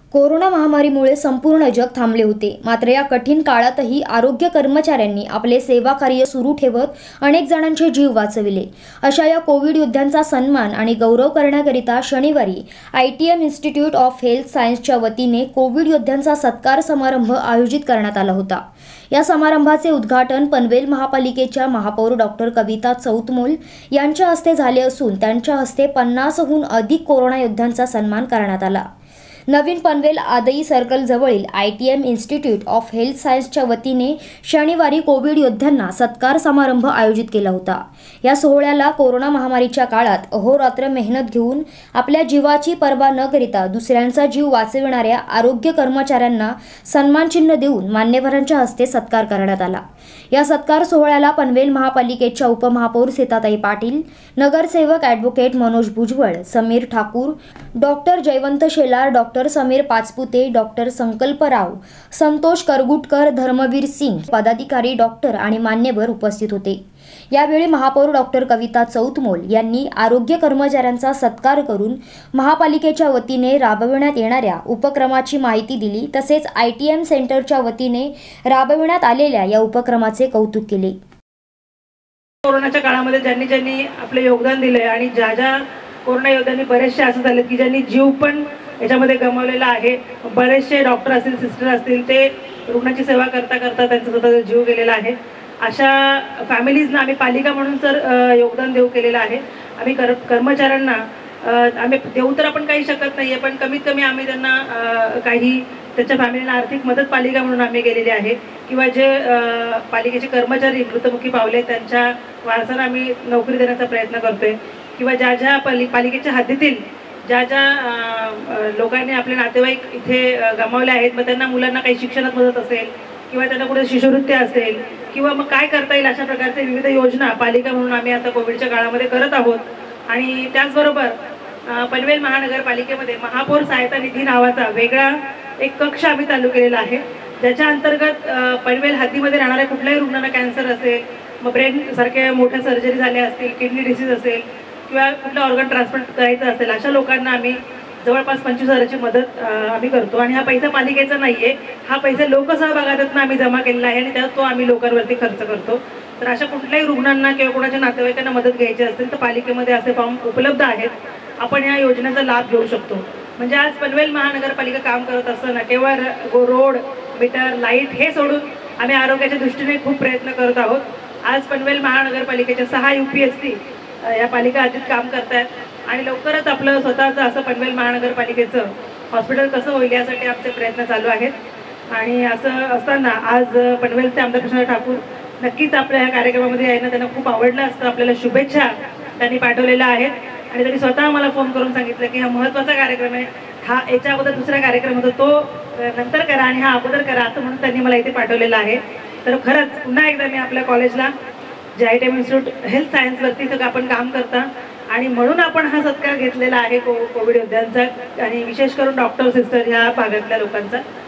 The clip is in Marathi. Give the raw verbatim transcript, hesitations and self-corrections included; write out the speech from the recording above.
कोरोना महामारीमुळे संपूर्ण जग थांबले होते। मात्र या कठीण काळातही आरोग्य कर्मचाऱ्यांनी आपले सेवा कार्य सुरू ठेवत अनेक जणांचे जीव वाचविले। अशा या कोविड योद्ध्यांचा सन्मान आणि गौरव करण्याकरिता शनिवारी I T M institute of health सायन्सच्या वतीने कोविड योद्ध्यांचा सत्कार समारंभ आयोजित करण्यात आला होता। या समारंभाचे उद्घाटन पनवेल महापालिकेच्या महापौर डॉक्टर कविता चौतमोल यांच्या हस्ते झाले असून त्यांच्या हस्ते पन्नासहून अधिक कोरोना योद्ध्यांचा सन्मान करण्यात आला। नवीन पनवेल आदई सर्कल जवळील I T M institute of health सायन्सच्या वतीने शनिवारी कोविड योद्ध्यांना सत्कार समारंभ आयोजित केला होता। या सोहळ्याला कोरोना महामारीच्या काळात अहोरात्र मेहनत घेऊन आपल्या जीवाची पर्वा न करिता दुसऱ्यांचा जीव वाचविणाऱ्या आरोग्य कर्मचाऱ्यांना सन्मानचिन्ह देऊन मान्यवरांच्या हस्ते सत्कार करण्यात आला। या सत्कार सोहळ्याला पनवेल महापालिकेच्या उपमहापौर सीताताई पाटील, नगरसेवक advocate Manoj Bhujbal, Sameer Thakur, doctor Jaywant Shelar, doctor Sameer Pachpute, doctor Sankalp Rao, Santosh करगुटकर, Dharmaveer Singh, पदाधिकारी, डॉक्टर आणि मान्यवर उपस्थित होते। यावेळी महापौर डॉक्टर कविता चौतमोल यांनी आरोग्य कर्मचाऱ्यांचा सत्कार करून महापालिकेच्या वतीने राबविण्यात येणाऱ्या उपक्रमाची माहिती दिली। तसेच आय टी एम सेंटरच्या वतीने राबविण्यात आलेल्या या उपक्रमाचे कौतुक केले। कोरोनाच्या काळामध्ये ज्यांनी ज्यांनी आपले योगदान दिले आणि ज्या ज्या कोरोना योद्ध्यांनी बरेचसे असं झाले की ज्यांनी जीव पण याच्यामध्ये गमावलेला आहे। बरेचसे डॉक्टर असतील, सिस्टर असतील, ते रुग्णाची सेवा करता करता त्यांचा स्वतःचा जीव गेलेला आहे। अशा फॅमिलीजना आम्ही पालिका म्हणून तर योगदान देऊ केलेलं आहे। आम्ही कर कर्मचाऱ्यांना आम्ही देऊ तर आपण काही शकत नाही आहे, पण कमीत कमी आम्ही त्यांना काही त्यांच्या फॅमिलीला आर्थिक मदत पालिका म्हणून आम्ही केलेली आहे। किंवा जे पालिकेचे कर्मचारी मृत्युमुखी पावले त्यांच्या वारसांना आम्ही नोकरी देण्याचा प्रयत्न करतोय। किंवा ज्या ज्या पालि पालिकेच्या हद्दीतील ज्या ज्या लोकांनी आपले नातेवाईक इथे गमावले आहेत, मग त्यांना मुलांना काही शिक्षणात मदत असेल किंवा त्यांना कुठे शिष्यवृत्ती असेल किंवा मग काय करता येईल, अशा प्रकारचे विविध योजना पालिका म्हणून आम्ही आता कोविडच्या काळामध्ये करत आहोत। आणि त्याचबरोबर पनवेल महानगरपालिकेमध्ये महापौर सहायता निधी नावाचा वेगळा एक कक्ष आम्ही चालू केलेला आहे, ज्याच्या अंतर्गत पनवेल हद्दीमध्ये राहणाऱ्या कुठल्याही रुग्णांना कॅन्सर असेल, मग ब्रेन सारख्या मोठ्या सर्जरी झाल्या असतील, किडनी डिसीज असेल किंवा कुठलं ऑर्गन ट्रान्सप्लांट करायचं असेल, अशा लोकांना आम्ही जवळपास पंचवीस हजाराची मदत आम्ही करतो। आणि हा पैसा पालिकेचा नाही आहे, हा पैसा लोकसहभागातून आम्ही जमा केलेला आहे आणि त्यात तो आम्ही लोकांवरती खर्च करतो। तर अशा कुठल्याही रुग्णांना किंवा कोणाच्या नातेवाईकांना मदत घ्यायची असेल तर पालिकेमध्ये असे फॉर्म उपलब्ध आहेत, आपण या योजनेचा लाभ घेऊ शकतो। म्हणजे आज पनवेल महानगरपालिका काम करत असताना केवळ रोड, मीटर, लाईट हे सोडून आम्ही आरोग्याच्या दृष्टीने खूप प्रयत्न करत आहोत। आज पनवेल महानगरपालिकेच्या सहा यू पी एस सी या पालिका हद्दीत काम करतात आणि लवकरच आपलं स्वतःचं असं पनवेल महानगरपालिकेचं हॉस्पिटल कसं होईल यासाठी आमचे प्रयत्न चालू आहेत। आणि असं असताना आज पनवेलचे आमदार कृष्णा ठाकूर नक्कीच आपल्या ह्या कार्यक्रमामध्ये यायला त्यांना खूप आवडलं असतं, आपल्याला शुभेच्छा त्यांनी पाठवलेल्या आहेत आणि त्यांनी स्वतः मला फोन करून सांगितलं की हा महत्त्वाचा कार्यक्रम आहे, हा याच्या अगोदर दुसरा कार्यक्रम होता तो नंतर करा आणि हा अगोदर करा, असं म्हणून त्यांनी मला इथे पाठवलेलं आहे। तर खरंच पुन्हा एकदा मी आपल्या कॉलेजला जे I T M institute health सायन्सवरती सगळं आपण काम करता आणि म्हणून आपण हा सत्कार घेतलेला आहे को कोविड योद्ध्यांचा आणि विशेष करून डॉक्टर, सिस्टर ह्या भागातल्या लोकांचा।